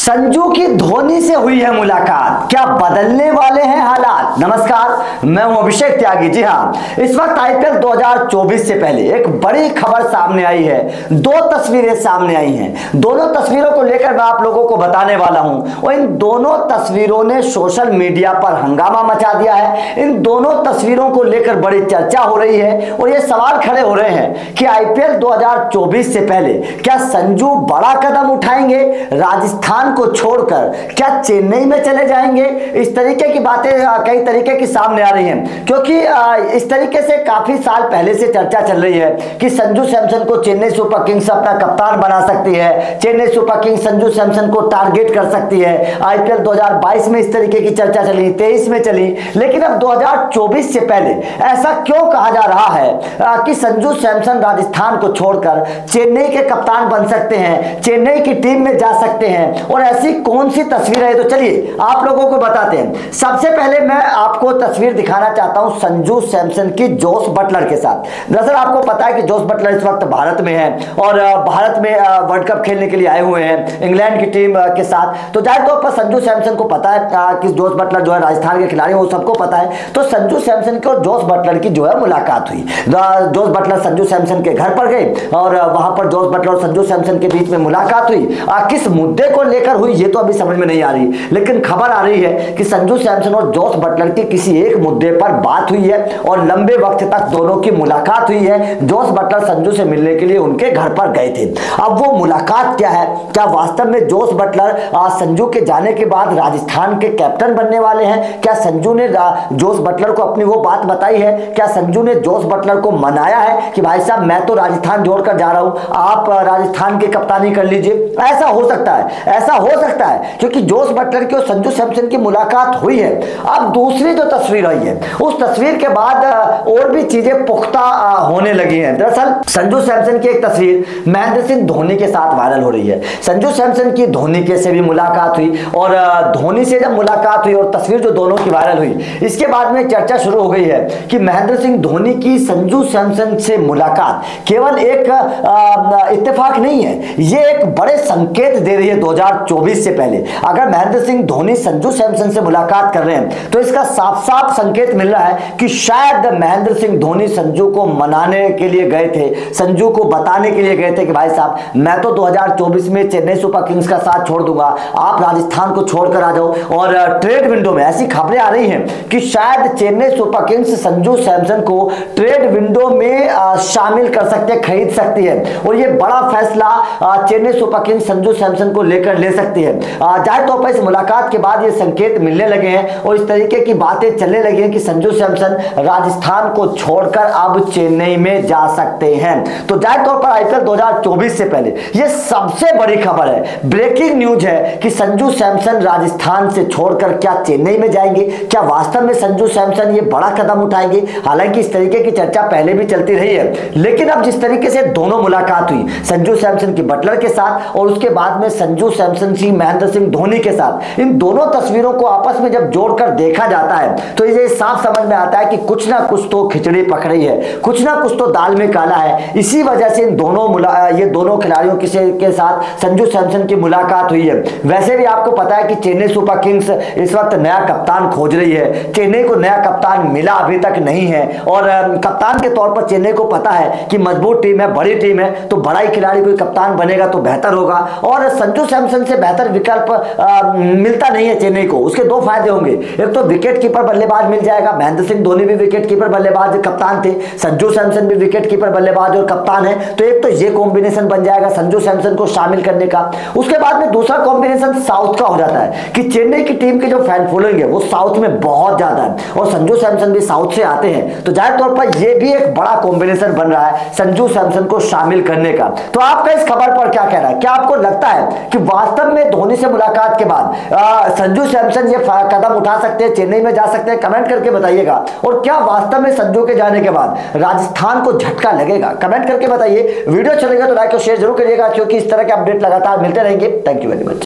संजू की धोनी से हुई है मुलाकात, क्या बदलने वाले हैं हालात। नमस्कार, मैं हूं अभिषेक त्यागी। जी हां, इस वक्त आईपीएल 2024 से पहले एक बड़ी खबर सामने आई है। दो तस्वीरें सामने आई हैं। दोनों तस्वीरों को लेकर मैं आप लोगों को बताने वाला हूं और इन दोनों तस्वीरों ने सोशल मीडिया पर हंगामा मचा दिया है। इन दोनों तस्वीरों को लेकर बड़ी चर्चा हो रही है और ये सवाल खड़े हो रहे हैं कि आईपीएल 2024 से पहले क्या संजू बड़ा कदम उठाएंगे, राजस्थान को छोड़कर क्या चेन्नई में चले जाएंगे। इस तरीके की बातें कई तरीके की सामने आ रही हैं, क्योंकि इस तरीके से काफी साल पहले से चर्चा चल रही है कि संजू सैमसन को चेन्नई सुपर किंग्स अपना कप्तान बना सकती है, चेन्नई सुपर किंग्स संजू सैमसन को टारगेट कर सकती है। आईपीएल 2022 में इस तरीके की चर्चा चली, 23 में चली, लेकिन अब 2024 से पहले ऐसा क्यों कहा जा रहा है कि संजू सैमसन राजस्थान को छोड़कर चेन्नई के कप्तान बन सकते हैं, चेन्नई की टीम में जा सकते हैं। और ऐसी कौन सी तस्वीर है, तो चलिए आप लोगों को बताते हैं। सबसे पहले मैं आपको तस्वीर दिखाना चाहता हूं संजू सैमसन की जोस बटलर के साथ। दरअसल आपको पता है कि जोस बटलर इस वक्त भारत में है और भारत में वर्ल्ड कप खेलने के लिए आए हुए हैं इंग्लैंड की टीम के साथ। तो जाहिर तौर पर संजू सैमसन को पता है कि जोस बटलर जो है राजस्थान के खिलाड़ी, वो सबको पता है। तो संजू सैमसन की और जोस बटलर की जो है मुलाकात हुई। जोस बटलर संजू सैमसन के घर पर गए और वहां पर जोस बटलर और संजू सैमसन के बीच में मुलाकात हुई। किस मुद्दे को लेकर हुई ये तो अभी समझ में नहीं आ रही, लेकिन खबर आ रही है कि संजू सैमसन और जोस बटलर की किसी एक मुद्दे पर बात हुई है और लंबे वक्त तक दोनों की मुलाकात हुई है। जोस बटलर संजू से मिलने के लिए उनके घर पर गए थे। अब वो मुलाकात क्या है, क्या वास्तव में जोस बटलर संजू के जाने के बाद राजस्थान के कैप्टन बनने वाले हैं? क्या संजू ने जोस बटलर को अपनी वो बात बताई है? क्या संजू ने जोस बटलर को मनाया है कि भाई साहब मैं तो राजस्थान छोड़कर जा रहा हूं, आप राजस्थान की कप्तानी कर लीजिए? ऐसा हो सकता है, ऐसा हो सकता है, क्योंकि जोस बटलर की और संजू सैमसन की मुलाकात हुई है। अब दूसरी जो तस्वीर आई है, उस तस्वीर के बाद और भी चीजें पुख्ता होने लगी हैं। दरअसल संजू सैमसन की एक तस्वीर महेंद्र सिंह धोनी के साथ वायरल हो रही है। संजू सैमसन की धोनी के से भी मुलाकात हुई और धोनी से जब मुलाकात हुई और तस्वीर जो दोनों की वायरल हुई, इसके बाद में चर्चा शुरू हो गई है कि महेंद्र सिंह धोनी की संजू सैमसन से मुलाकात केवल एक इत्तेफाक नहीं है, ये एक बड़े संकेत दे रही है 2024 से पहले। अगर महेंद्र सिंह धोनी संजू सैमसन से मुलाकात कर रहे हैं तो इसका साफ साफ संकेत मिल रहा है कि शायद महेंद्र सिंह धोनी संजू को मनाने के लिए गए थे, संजू को बताने के लिए गए थे कि भाई साहब मैं तो 2024 में चेन्नई सुपर किंग्स का साथ छोड़ दूंगा, आप राजस्थान को छोड़कर आ जाओ। और ट्रेड विंडो में ऐसी खबरें आ रही हैं कि शायद चेन्नई सुपर किंग्स संजू सैमसन को ट्रेड विंडो में शामिल कर सकते हैं, खरीद सकती है और यह बड़ा फैसला चेन्नई सुपर किंग्स संजू सैमसन को लेकर ले सकती है। जाहिर तौर पर इस मुलाकात के बाद ये संकेत मिलने लगे हैं और इस तरीके की बातें चलने लगी हैं कि संजू सैमसन राजस्थान को छोड़कर अब चेन्नई में जा सकते हैं। तो जाहिर तौर पर आईपीएल 2024 से पहले ये सबसे बड़ी खबर है, ब्रेकिंग न्यूज है कि संजू सैमसन राजस्थान से छोड़कर क्या चेन्नई में जाएंगे। क्या वास्तव में संजू सैमसन ये बड़ा कदम उठाएंगे? हालांकि इस तरीके की चर्चा पहले भी चलती रही है, लेकिन अब जिस तरीके से दोनों मुलाकात हुई संजू सैमसन की बटलर के साथ और उसके बाद में संजू सैमसन की महेंद्र सिंह धोनी के साथ, इन दोनों तस्वीरों को आपस में जब जोड़कर देखा जाता है तो ये साफ समझ में आता है कि कुछ ना कुछ तो खिचड़ी पक रही है, कुछ ना कुछ तो दाल में काला है। इसी वजह से इन दोनों ये दोनों खिलाड़ियों के साथ संजू सैमसन की मुलाकात हुई है। वैसे भी आपको पता है कि चेन्नई सुपर किंग्स इस वक्त नया कप्तान खोज रही है, चेन्नई को नया कप्तान मिला अभी तक नहीं है और कप्तान के तौर पर चेन्नई को पता है कि मजबूत टीम है, बड़ी टीम है, तो बड़ा ही खिलाड़ी कोई कप्तान बनेगा तो बेहतर होगा और संजू सैमसन से बेहतर विकल्प मिलता नहीं है चेन्नई को। उसके दो फायदे होंगे, एक तो विकेट कीपर बल्लेबाज मिल जाएगा, महेंद्र सिंह धोनी भी विकेट कीपर बल्लेबाज कप्तान थे, संजू सैमसन भी विकेट कीपर बल्लेबाज और कप्तान है, तो एक तो ये कॉम्बिनेशन बन जाएगा संजू सैमसन को शामिल करने का। उसके बाद में दूसरा कॉम्बिनेशन साउथ का हो जाता है कि चेन्नई की टीम के जो फैन फॉलोइंग है वो साउथ में बहुत ज्यादा है और संजू सैमसन भी साउथ से आते हैं, तो जाहिर तौर पर यह भी एक बड़ा कॉम्बिनेशन बन रहा है संजू सैमसन को शामिल करने का। तो आपका इस खबर पर क्या कहना है? क्या आपको लगता है कि वास्तव में धोनी से मुलाकात के बाद संजू सैमसन ये कदम उठा सकते हैं, चेन्नई में जा सकते हैं? कमेंट करके बताइएगा। और क्या वास्तव में संजू के जाने के बाद राजस्थान को झटका लगेगा? कमेंट करके बताइए। वीडियो चलेगा तो लाइक और शेयर जरूर करिएगा, क्योंकि इस तरह के अपडेट लगातार मिलते रहेंगे। Thank you very much.